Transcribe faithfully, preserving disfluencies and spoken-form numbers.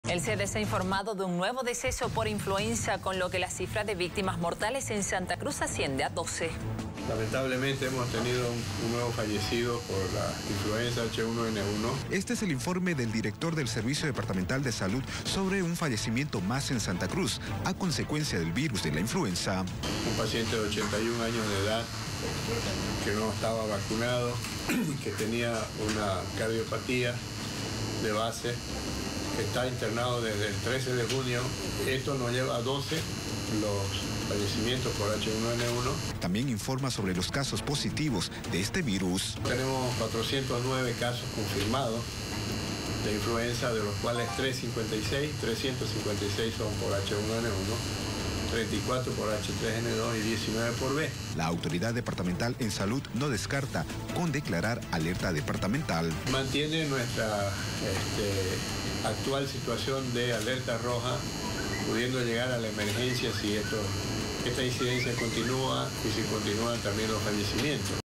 El C D C ha informado de un nuevo deceso por influenza, con lo que la cifra de víctimas mortales en Santa Cruz asciende a doce. Lamentablemente hemos tenido un nuevo fallecido por la influenza H uno N uno. Este es el informe del director del Servicio Departamental de Salud sobre un fallecimiento más en Santa Cruz a consecuencia del virus de la influenza. Un paciente de ochenta y un años de edad que no estaba vacunado y que tenía una cardiopatía de base, que está internado desde el trece de junio. Esto nos lleva a doce los fallecimientos por H uno N uno. También informa sobre los casos positivos de este virus. Tenemos cuatrocientos nueve casos confirmados de influenza, de los cuales trescientos cincuenta y seis, trescientos cincuenta y seis son por H uno N uno, treinta y cuatro por H tres N dos y diecinueve por B. La autoridad departamental en salud no descarta con declarar alerta departamental. Mantiene nuestra este, actual situación de alerta roja, pudiendo llegar a la emergencia si esto, esta incidencia continúa y si continúan también los fallecimientos.